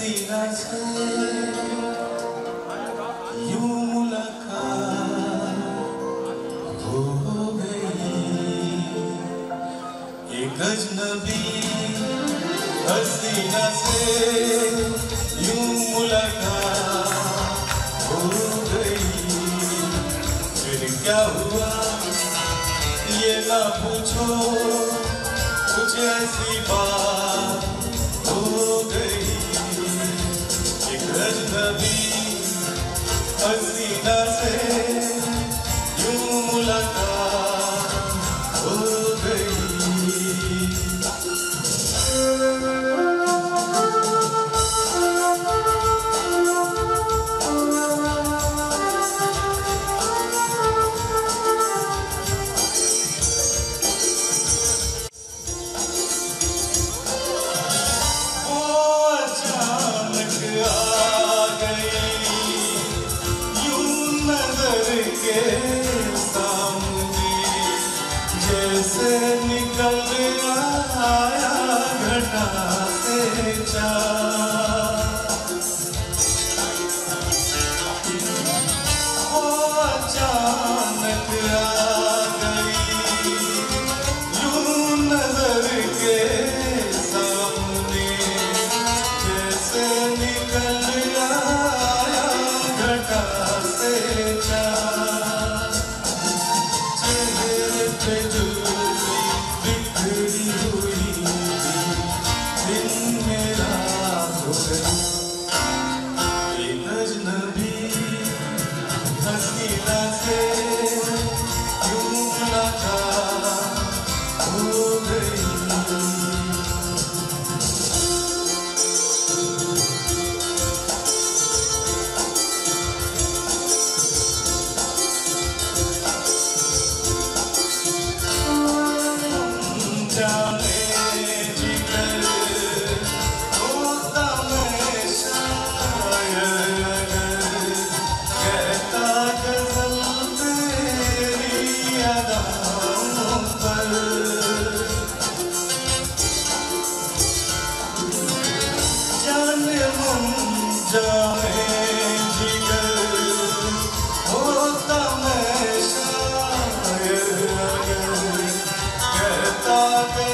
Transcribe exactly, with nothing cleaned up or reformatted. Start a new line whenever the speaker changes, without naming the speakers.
हसीना से यूं मुलाकात हो गई, एक अजनबी हसीना से यूं मुलाकात हो गई। फिर क्या हुआ ये ना पूछो, कुछ ऐसी बात हो गई, एक अजनबी हसीना से यूं मुलाकात हो गई। जैसे निकल आया घटा से चाँद, वो अचानक आ गई यूं नजर के सामने, जैसे निकल आया घटा से चाँद। चेहरे पे जुल्फी बिखरी हुई दिन मेरा हो गया, एक अजनबी हसीना से यूं मुलाकात हो गई। जाने जिगर होता मैं शायर अगर, कहता गज़ल तेरी अदाओं पर। जाने मन जाने जिगर होता मैं शायर अगर, कहता